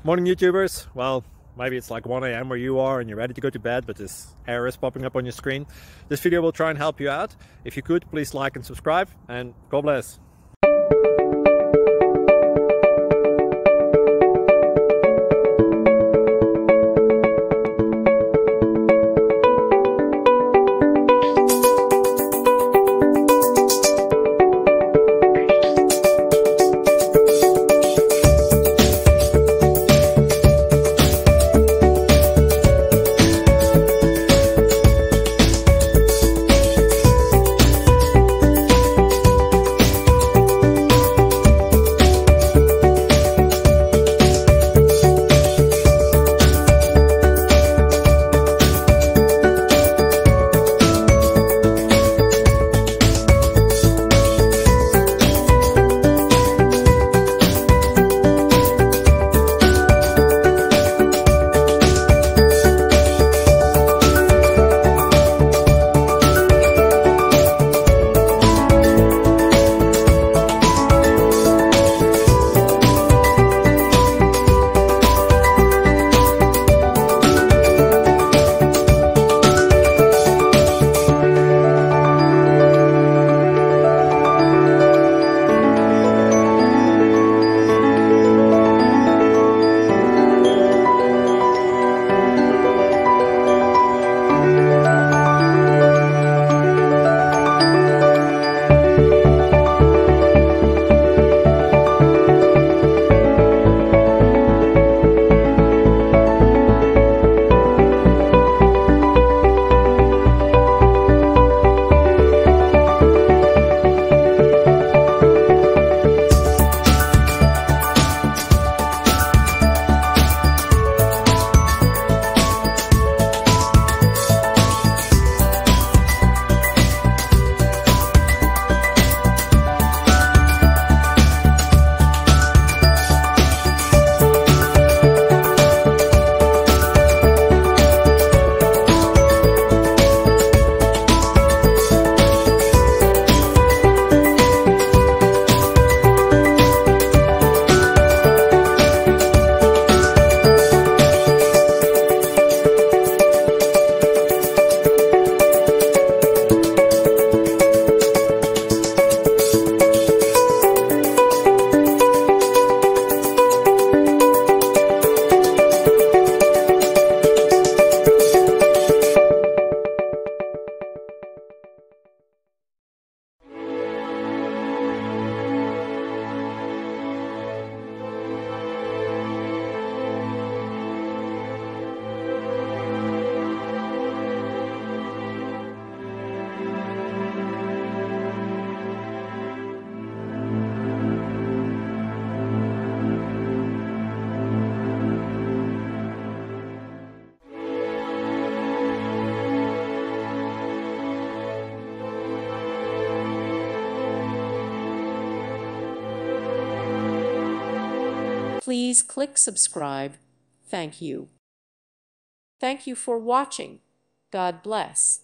Morning YouTubers. Well, maybe it's like 1 a.m. where you are and you're ready to go to bed, but this error is popping up on your screen. This video will try and help you out. If you could, please like and subscribe, and God bless. Please click subscribe. Thank you. Thank you for watching. God bless.